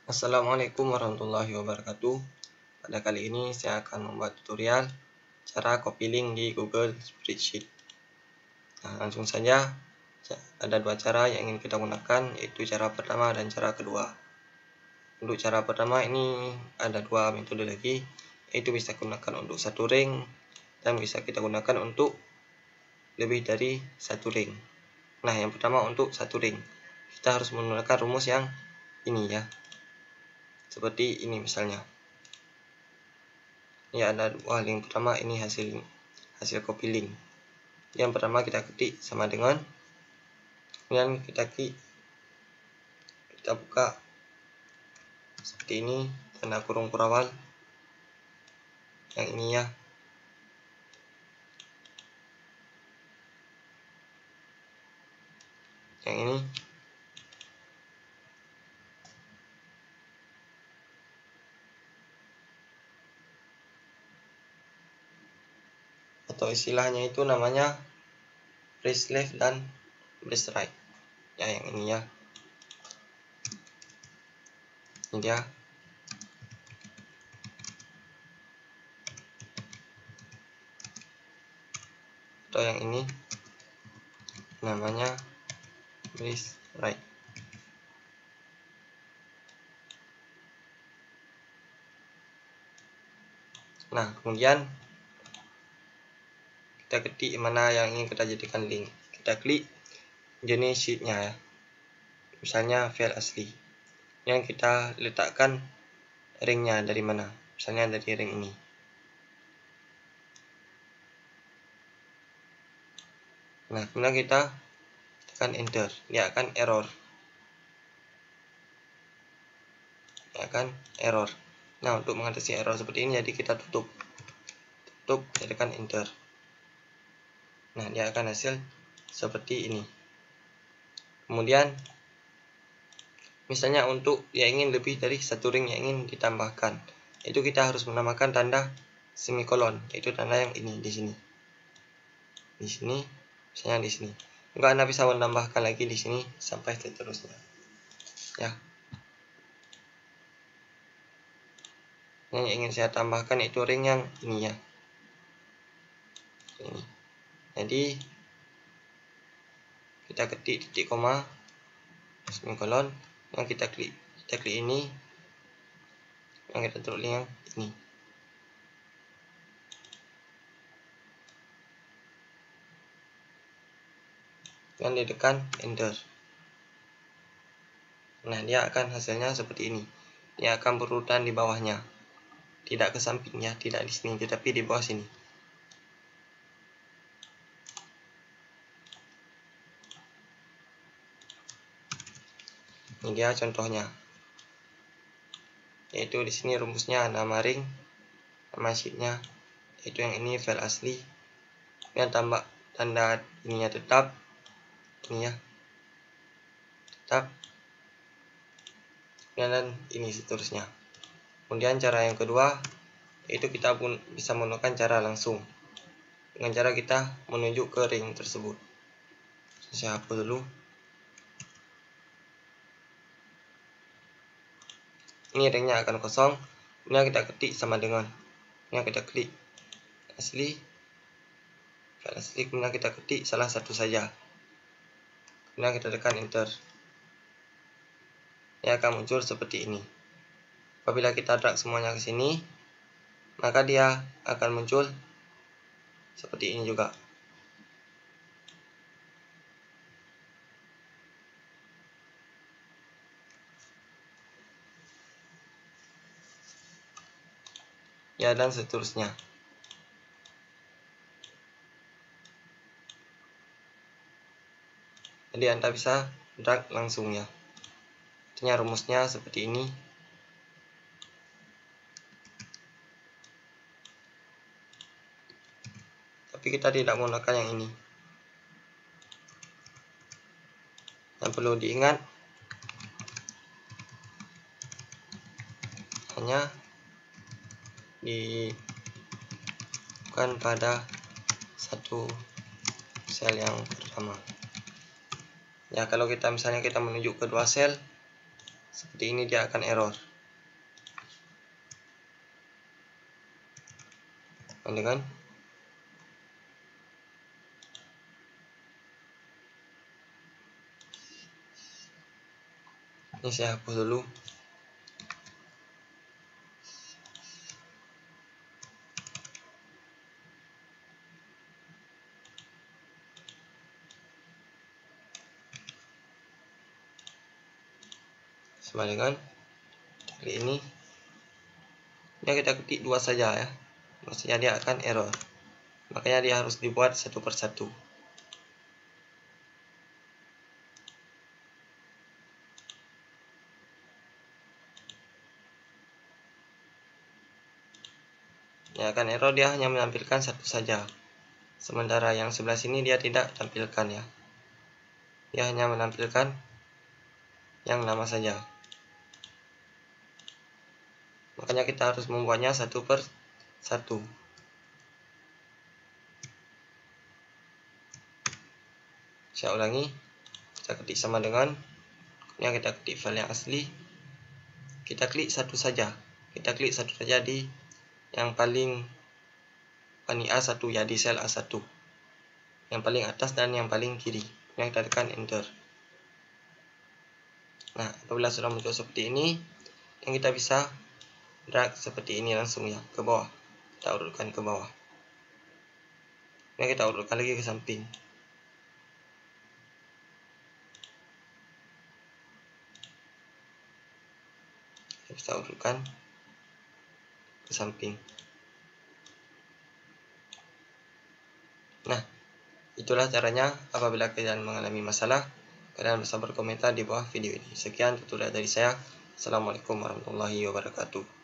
Assalamualaikum warahmatullahi wabarakatuh. Pada kali ini saya akan membuat tutorial cara copy link di Google Spreadsheet. Nah, langsung saja, ada dua cara yang ingin kita gunakan, yaitu cara pertama dan cara kedua. Untuk cara pertama ini ada dua metode lagi, yaitu bisa gunakan untuk satu ring dan bisa kita gunakan untuk lebih dari satu ring. Nah, yang pertama untuk satu ring, kita harus menggunakan rumus yang ini ya. Seperti ini misalnya. Ini ada dua link. Pertama ini hasil copy link. Yang pertama kita ketik sama dengan, kemudian kita buka seperti ini, tanda kurung kurawal yang ini ya. Yang ini. Atau istilahnya itu namanya brace left dan brace right. Ya, yang ini ya. Ini dia. Atau yang ini namanya brace right. Nah, kemudian kita ketik mana yang ingin kita jadikan link. Kita klik jenis sheetnya ya. Misalnya file asli. Yang kita letakkan ringnya dari mana. Misalnya dari ring ini. Nah, kemudian kita tekan enter. Dia akan error. Nah, untuk mengatasi error seperti ini, jadi kita tutup, tekan enter. Nah, dia akan hasil seperti ini. Kemudian, misalnya untuk yang ingin lebih dari satu ring yang ingin ditambahkan, itu kita harus menambahkan tanda semikolon, yaitu tanda yang ini di sini. Di sini, misalnya di sini. Juga Anda bisa menambahkan lagi di sini sampai seterusnya. Ya. Yang ingin saya tambahkan itu ring yang ini ya. Ini. Jadi kita ketik titik koma semikolon, yang kita klik ini, yang kita taruh yang ini. Dan ditekan enter. Nah, dia akan hasilnya seperti ini. Dia akan berurutan di bawahnya, tidak ke sampingnya, tidak di sini, tetapi di bawah sini. Ini dia contohnya. Yaitu di sini rumusnya nama ring, nama sheetnya, yaitu yang ini file asli. Kemudian tambah tanda ininya tetap, ini ya, tetap. Dan ini seterusnya. Kemudian cara yang kedua, yaitu kita pun bisa menggunakan cara langsung, dengan cara kita menunjuk ke ring tersebut. Saya hapus dulu. Ini ringnya akan kosong. Kemudian kita ketik sama dengan, yang kita klik asli, file asli, kemudian kita ketik salah satu saja. Kemudian kita tekan enter. Dia akan muncul seperti ini. Apabila kita drag semuanya ke sini, maka dia akan muncul seperti ini juga. Ya, dan seterusnya. Jadi Anda bisa drag langsung ya. Artinya rumusnya seperti ini. Tapi kita tidak menggunakan yang ini. Yang perlu diingat, hanya bukan pada satu sel yang pertama. Ya, kalau kita misalnya kita menunjuk ke dua sel, seperti ini dia akan error. Ada kan? Ini saya hapus dulu. Sama dengan kali ini kita ketik 2 saja ya, maksudnya dia akan error, makanya dia harus dibuat satu persatu. Yang akan error dia hanya menampilkan satu saja, sementara yang sebelah sini dia tidak tampilkan ya, dia hanya menampilkan yang nama saja. Makanya kita harus membuatnya satu per satu. Saya ulangi, kita ketik sama dengan yang kita ketik file yang asli, kita klik satu saja, di yang paling A1 ya, di sel A1 yang paling atas dan yang paling kiri, yang kita tekan enter. Nah, apabila sudah muncul seperti ini, yang kita bisa drag seperti ini langsung ya ke bawah, kita urutkan ke bawah, yang kita urutkan lagi ke samping. Kita bisa urutkan ke samping. Nah, itulah caranya. Apabila kalian mengalami masalah, kalian bisa berkomentar di bawah video ini. Sekian tutorial dari saya. Assalamualaikum warahmatullahi wabarakatuh.